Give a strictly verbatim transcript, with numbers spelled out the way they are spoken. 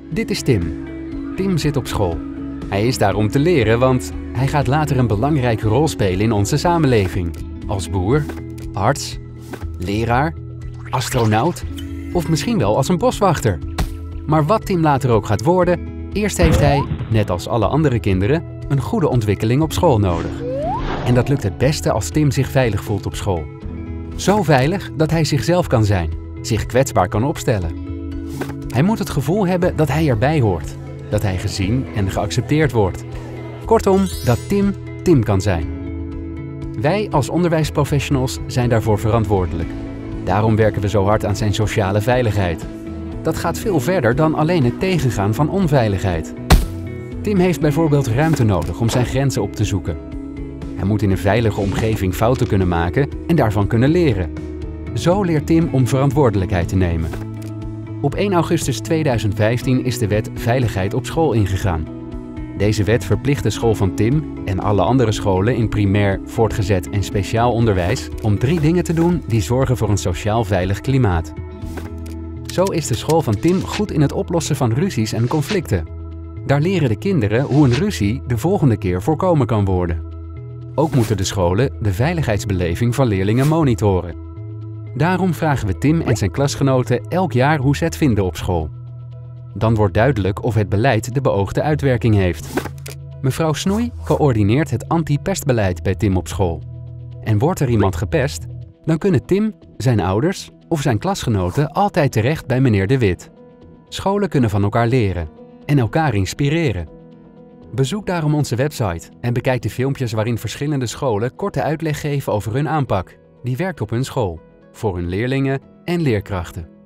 Dit is Tim. Tim zit op school. Hij is daar om te leren, want hij gaat later een belangrijke rol spelen in onze samenleving. Als boer, arts, leraar, astronaut of misschien wel als een boswachter. Maar wat Tim later ook gaat worden, eerst heeft hij, net als alle andere kinderen, een goede ontwikkeling op school nodig. En dat lukt het beste als Tim zich veilig voelt op school. Zo veilig dat hij zichzelf kan zijn, zich kwetsbaar kan opstellen. Hij moet het gevoel hebben dat hij erbij hoort, dat hij gezien en geaccepteerd wordt. Kortom, dat Tim Tim kan zijn. Wij als onderwijsprofessionals zijn daarvoor verantwoordelijk. Daarom werken we zo hard aan zijn sociale veiligheid. Dat gaat veel verder dan alleen het tegengaan van onveiligheid. Tim heeft bijvoorbeeld ruimte nodig om zijn grenzen op te zoeken. Hij moet in een veilige omgeving fouten kunnen maken en daarvan kunnen leren. Zo leert Tim om verantwoordelijkheid te nemen. Op één augustus tweeduizend vijftien is de wet Veiligheid op school ingegaan. Deze wet verplicht de school van Tim en alle andere scholen in primair, voortgezet en speciaal onderwijs om drie dingen te doen die zorgen voor een sociaal veilig klimaat. Zo is de school van Tim goed in het oplossen van ruzies en conflicten. Daar leren de kinderen hoe een ruzie de volgende keer voorkomen kan worden. Ook moeten de scholen de veiligheidsbeleving van leerlingen monitoren. Daarom vragen we Tim en zijn klasgenoten elk jaar hoe ze het vinden op school. Dan wordt duidelijk of het beleid de beoogde uitwerking heeft. Mevrouw Snoei coördineert het anti-pestbeleid bij Tim op school. En wordt er iemand gepest, dan kunnen Tim, zijn ouders of zijn klasgenoten altijd terecht bij meneer De Wit. Scholen kunnen van elkaar leren en elkaar inspireren. Bezoek daarom onze website en bekijk de filmpjes waarin verschillende scholen korte uitleg geven over hun aanpak. Die werkt op hun school, voor hun leerlingen en leerkrachten.